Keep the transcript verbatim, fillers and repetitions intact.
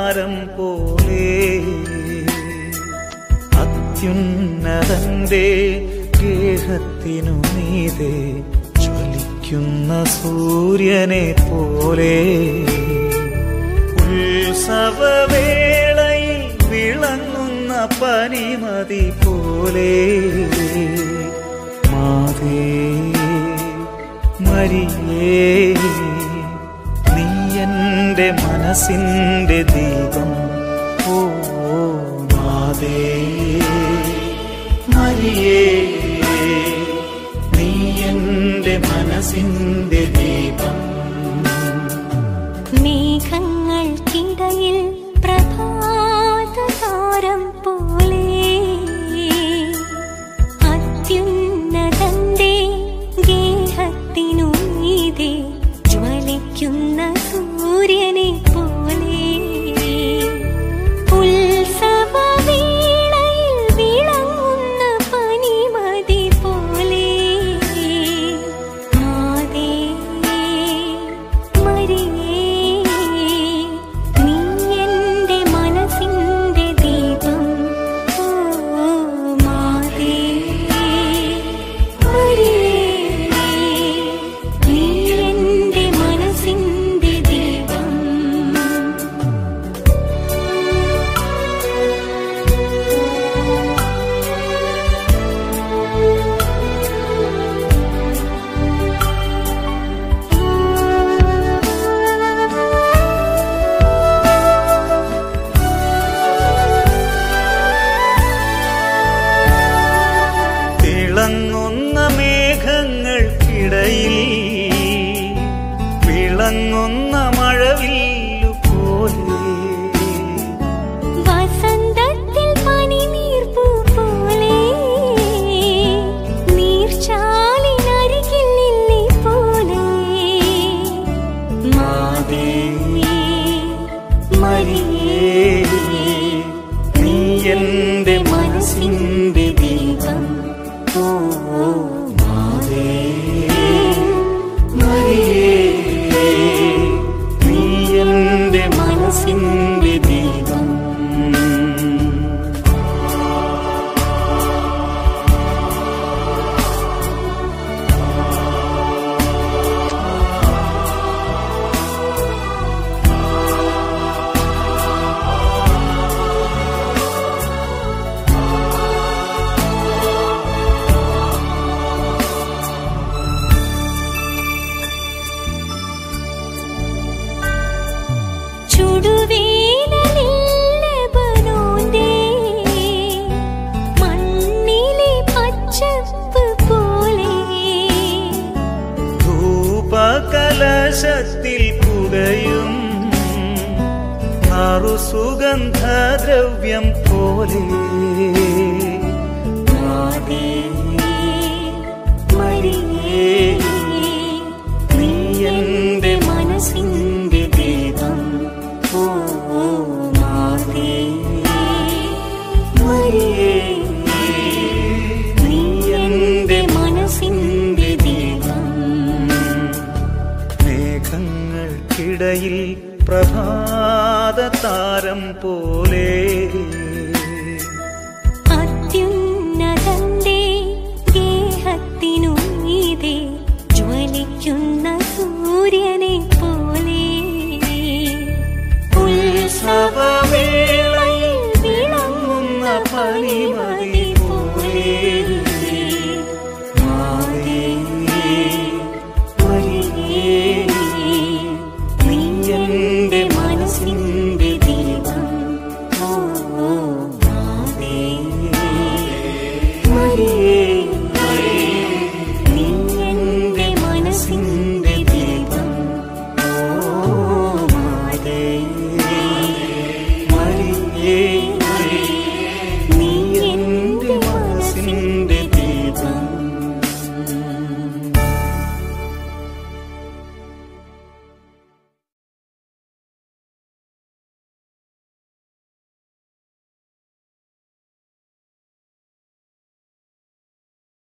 താരം പോലെ അത്യുന്നതന്റെ ഗേഹത്തിനു മീതെ ജ്വലിക്കുന്ന സൂര്യനെ പോലെ ഉത്സവവേളയിൽ വിളങ്ങുന്ന പനിമതി പോലെ മാതേ മരിയേ നീ എന്റെ മനസ്സിന്റെ ദീപം ഓ മാതേ മരിയേ നീ എന്റെ മനസ്സിന്റെ ദീപം. മേഘങ്ങൾക്കിടയിൽ പ്രഭാതതാരം പോലെ അത്യുന്നതന്റെ ഗേഹത്തിനു മീതെ ജ്വലിക്കുന്ന സൂര്യനെ പോലെ ഉത്സവവേളയിൽ വിളങ്ങുന്ന പനിമതി പോലെ മാതേ മരിയേ നീ എന്റെ മനസ്സിന്റെ ദീപം ഓ മാതേ മരിയേ നീ എന്റെ മനസ്സിന്റെ ദീപം. തിളങ്ങുന്ന മേഘങ്ങൾക്കിടയിൽ വിളങ്ങുന്ന മഴവില്ലു പോലെ വസന്തത്തിൽ പനിനീർപ്പൂ പോലെ നീർച്ചാലിനരികിൽ ലില്ലി പോലെ മാതേ മരിയേ നീ എന്റെ മനസ്സിന്റെ ദീപം ഓ മാതേ മരിയേ നീ എന്റെ മനസ്സിന്റെ ദീപം. ചുടുവേനലിൽ ലെബനോന്റെ മണ്ണിലെ പച്ചപ്പ് പോലെ ധൂപകലശത്തിൽ പുകയും നറുസുഗന്ധദ്രവ്യം പോലെ മാതേ മരിയേ നീ എന്റെ മനസ്സിന്റെ ദീപം ഓ മാതേ മരിയേ നീ എന്റെ മനസ്സിന്റെ ദീപം. മേഘങ്ങൾക്കിടയിൽ പ്രഭാതതാരം പോലെ അത്യുന്നതന്റെ ഗേഹത്തിനു മീതെ ജ്വലിക്കുന്ന സൂര്യനെ പോലെ ഉത്സവവേളയിൽ വിളങ്ങുന്ന പനിമതി പോലെ മാതേ മരിയേ നീ എന്റെ മനസ്സിന്റെ ദീപം ഓ മാതേ മരിയേ